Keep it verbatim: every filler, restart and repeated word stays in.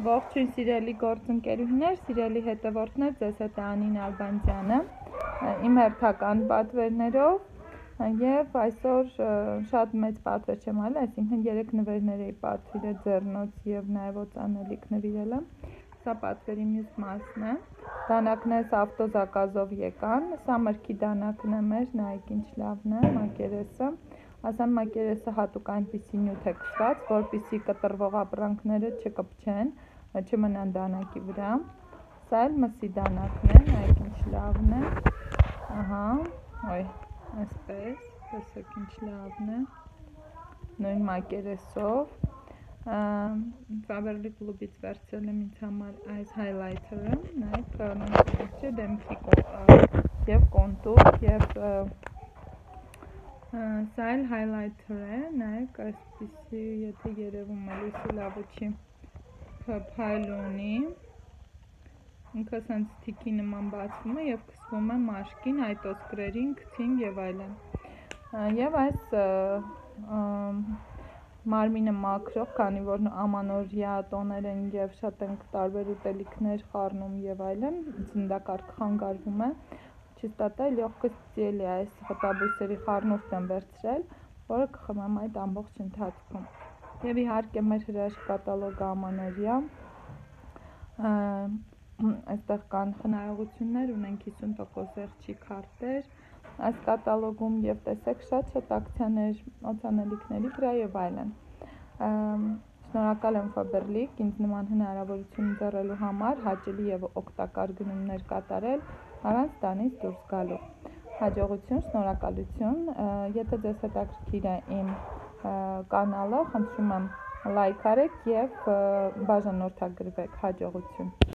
Ողջույն սիրելի գործընկերուհիներ, սիրելի հետևորդներ, ձեզ հետ է Անին Ալբանդյանը, իմ հերթական պատվերներով և այսօր շատ մեծ պատվեր չեմ արել, այսինքն երեք նվերներ էի պատվիրել ձեռնոց և նաև օծանելիք նվիրել եմ, սա պատվերի մյուս մասն է, դանակներս ավտոզակազով եկան, սա մրգի դանակն է մեր, նայեք ինչ լավն է, մակերեսը, ասեմ մակերեսը հատուկ այնպիսի նյութ է կցված, որպեսզի կտրվող ապրանքները չկպչեն, չմնան դանակի վրա, սա էլ մսի դանակն է, նայեք ինչ լավն է, ահա, ոյ, այսպես, տեսեք ինչ լավն է, նույն մակերեսով, Faberlic Club-ից վերցրել եմ ինձ համար այս highlighter-ը, նայեք, դեմքի և կոնտուր և սա էլ highlighter է, նայեք, այսպիսի, եթե երևում է լույսի լավ չի, փայլ ունի, ինքը սենց թիքի նման բացվում է և քսվում է մաշկին, այտոսկրերին, քթին և այլն, և այս մարմինը մաքրող, քանի որ ամանորյա տոներ են և շատ ենք տարբեր ուտելիքներ խառնում և այլն, ծննդակարգ խանգարվում է, Чистота и легкость тела, այս խտաբույսերի խառնուրդ եմ վերցրել, որը կխմեմ այդ ամբողջ ընթացքում, և իհարկե մեր հրաշք կատալոգը ամանորյա, այստեղ կան խնայողություններ, ունենք հիսուն տոկոս եղջի քարտեր, այս կատալոգում և տեսեք շատ-շատ ակցիաներ օծանելիքների վրա և այլն, շնորհակալ եմ Faberlic, ինձ նման հնարավորություն ընձեռելու համար, հաճելի և օգտակար գնումներ կատարել, առանց տանից դուրս գալու, հաջողություն, շնորհակալություն, եթե ձեզ հետաքրքիր է իմ կանալը, խնդրում եմ լայք արեք և բաժանորդագրվեք, հաջողություն։